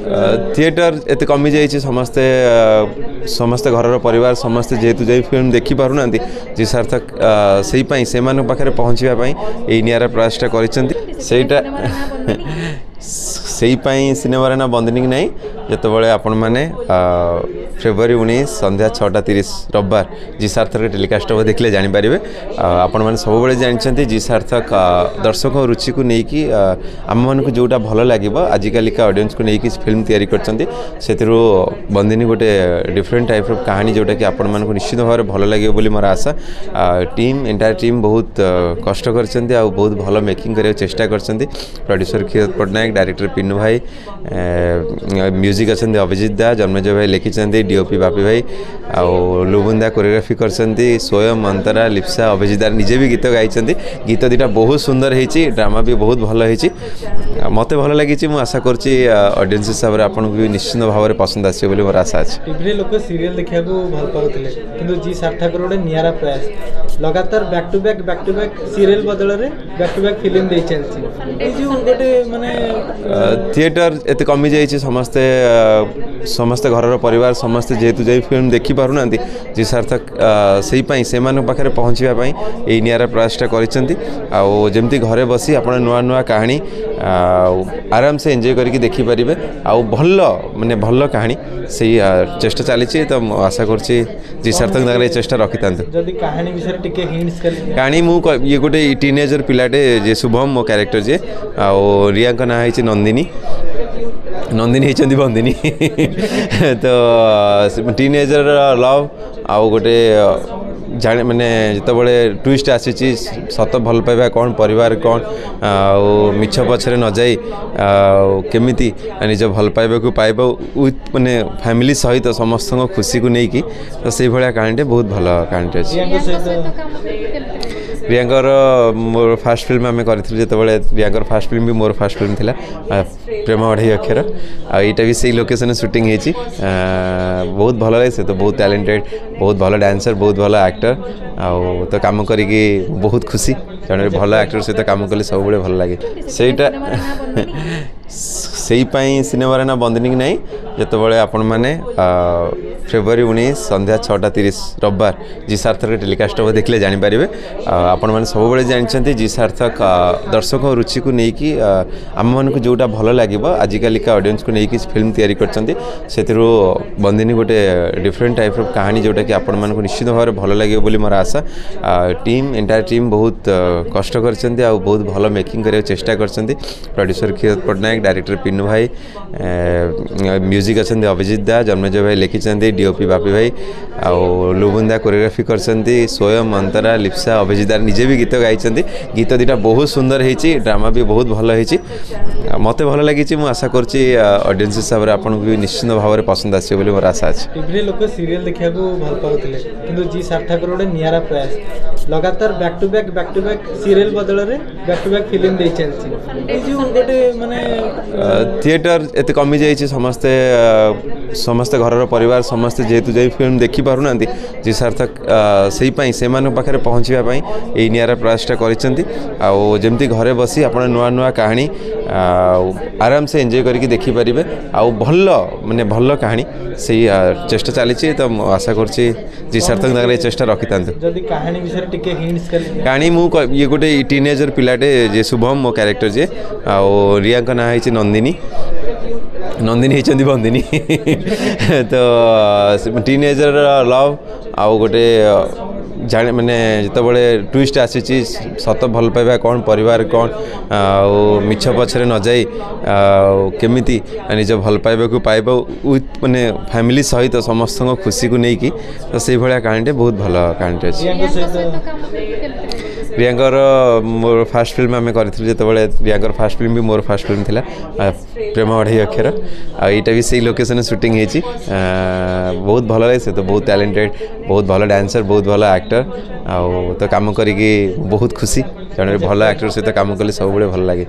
Theatre एत कमी जाइए समस्ते समस्ते घर परिवार समस्ते जेहेतु जाई फिल्म देखी पारु ना जी सार्थक से पाखे पहुँचापी यही निरा प्रयासटा कर सिनेमार ना बंदनी ना जिते आपण मैंने फेब्रुआरी 19 संध्या 6:30 रविवार जी सार्थक टेलीकास्ट हम देखले जापर आपण मैंने सब जानते जी सार्थक दर्शक रुचि को लेकिन आम मन को जोटा भल लगे आजिकालिका ऑडियंस को लेकिन फिल्म तैयारी कर बंदिनी गोटे डिफरेंट टाइप ऑफ कहानी जोटा कि आपण मन को निश्चित भाव में भल लगे बोली मोर आशा टीम एंटायर टीम बहुत कष्ट कर बहुत भल मेकिंग करने चेष्टा कर प्रोड्यूसर क्षीर पट्टनायक डायरेक्टर पिन्नू भाई म्यूजिक अच्छा अभिजित दा जन्मजय भाई लिखिं डीओपी बापी भाई आउ लुबुंदा कोरियोग्राफी कर स्वयं अंतरा लिप्सा अभिजित दा निजे भी गीत गाई गीत दुटा बहुत सुंदर होती ड्रामा भी बहुत भल होती मत भल लगी मुझे आशा करडियंस हिसाब से आपको भी निश्चित भाव में पसंद आस मोर आशा अच्छे लोक सीरियल देखा भल पाते कि जी सार्थक गोटे निरा प्रयास लगातार बैक टू बैक सीरियल बदल में बैक टू बैक फिल्म दे चलती गोटे माने थिएटर एत कमी जाइए समस्ते समस्ते घर परिवार समस्ते जेहेतु जाई फिल्म देखी पारु ना जी सार्थक से पाखे पहुँचापी यही निरा प्रयासटा करमती घरे बसी आप नुआ नुआ कहानी आराम से एंजॉय करके देखी पारे आउ भल माने भल कहानी से चेष्टा चली तो आशा कर जी सार्थक चेष्टा रखी था कहानी ये गोटे टीनेजर पिलाटे जे शुभम मो कैरेक्टर जे आउ रिया ना है नंदिनी नंदिनी होती बंदिनी तो टीनेजर लव आउ गोटे जाने मैंने जिते बड़े ट्विस्ट आसी सत भल पाइबा कौन परिवार कौन मिछ पछरे न जाई केमिति निज भल पाइबा को पाइबा विथ माने फैमिली सहित समस्त खुशी को लेकिन तो से भाया कहानी बहुत भल कहानी अच्छे रियांकर मोर फास्ट फिल्म आम करते रियांकर फास्ट फिल्म भी मोर फास्ट फिल्म थिला प्रेम अढ़ाई अक्षर आईटा भी सही लोकेशन शूटिंग होती बहुत भल लगे से तो बहुत टैलेंटेड बहुत भल डांसर बहुत भल एक्टर आउ तो काम करी बहुत खुशी जड़े भल एक्टर सहित काम कले सब भल लगे सेटा सिनेमार ना बंदनी ना जिते आपण मैंने फेब्रुआरी 19 संध्या 6:30 रविवार जी सार्थक टेलीकास्ट हम देखले जापर आपण मैंने सब जानते जी सार्थक दर्शक रुचि को लेकिन आम मन को जोटा भल लगे आजिकालिका ऑडियंस को लेकिन फिल्म तैयारी कर बंदिनी गोटे डिफरेंट टाइप ऑफ कहानी जोटा कि आपण मन को निश्चित भाव में भल लगे बोली मोर आशा टीम एंटायर टीम बहुत कष्ट कर बहुत भल मेकिंग करने चेष्टा कर प्रोड्यूसर क्षीर पट्टनायक डायरेक्टर पिन्नू भाई म्यूजिक अच्छा अभिजित दा जन्मजय भाई लिखिं डीओपी बापी भाई आउ लुबुंदा कोरियोग्राफी कर स्वयं अंतरा लिप्सा अभिजित दा निजे भी गीत गाई गीत दुटा बहुत सुंदर होती ड्रामा भी बहुत भल होती मत भल लगी मुझे आशा करडियंस हिसाब से आपको भी निश्चित भाव में पसंद आस मोर आशा अच्छे लोक सीरियल देखा भल पाते कि जी सार्थक गोटे निरा प्रयास लगातार बैक टू बैक सीरियल बदल में बैक टू बैक फिल्म दे चलती गोटे माने थिएटर एत कमी जाइए समस्ते समस्ते घर परिवार समस्ते जेहेतु जाई फिल्म देखी पारु ना जी सार्थक से पाखे पहुँचापी यही निरा प्रयासटा करमती घरे बसी आप नुआ नुआ कहानी आराम से एंजॉय करके देखी पारे आउ भल माने भल कहानी से चेष्टा चली तो आशा कर जी सार्थक चेष्टा रखी था कहानी ये गोटे टीनेजर पिलाटे जे शुभम मो कैरेक्टर जे आउ रिया ना है नंदिनी नंदिनी होती बंदिनी तो टीनेजर लव आउ गोटे जाने मैंने जिते बड़े ट्विस्ट आसी सत भल पाइबा कौन परिवार कौन मिछ पछरे न जाई केमिति निज भल पाइबा को पाइबा विथ माने फैमिली सहित समस्त खुशी को लेकिन तो से भाया कहानी बहुत भल कहानी अच्छे रियांकर मोर फास्ट फिल्म आम करते रियांकर फास्ट फिल्म भी मोर फास्ट फिल्म थिला प्रेम अढ़ाई अक्षर आईटा भी सही लोकेशन शूटिंग होती बहुत भल लगे से तो बहुत टैलेंटेड बहुत भल डांसर बहुत भल एक्टर आउ तो काम करी बहुत खुशी जड़े भल एक्टर सहित काम कले सब भल लगे।